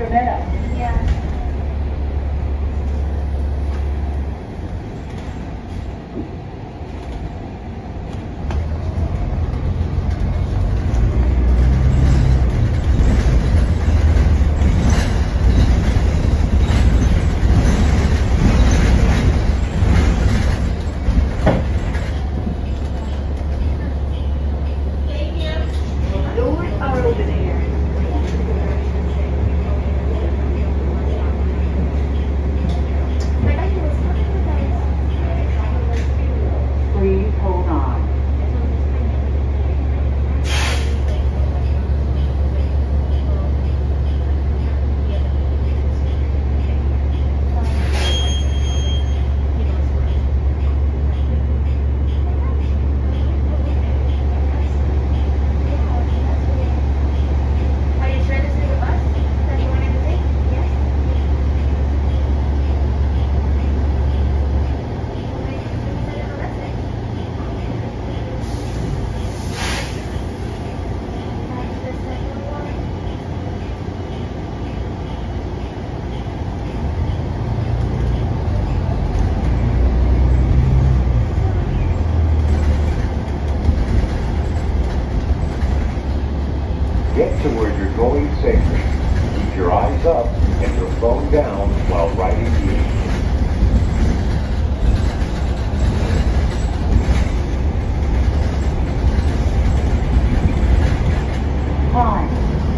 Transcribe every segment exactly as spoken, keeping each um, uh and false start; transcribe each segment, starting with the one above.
over there. Yeah. Doors are over there. Please hold on. Are you sure this is the bus that you wanted to take? Yes. Get to where you're going safely. Keep your eyes up and your phone down while riding the Five.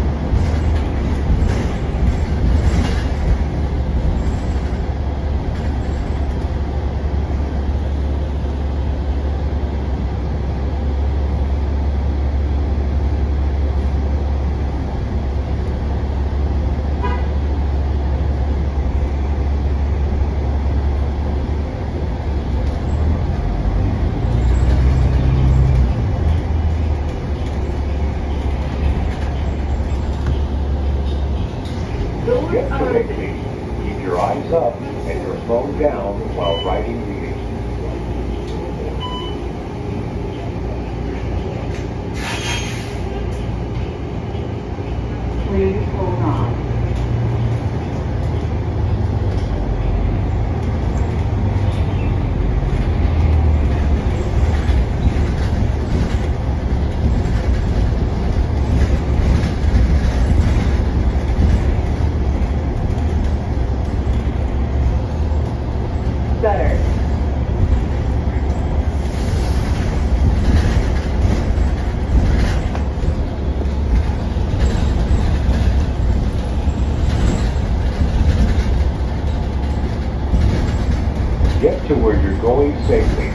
Doors Get are to over it, there. please. Keep your eyes up and your phone down while riding the Please hold on. Better. Get to where you're going safely.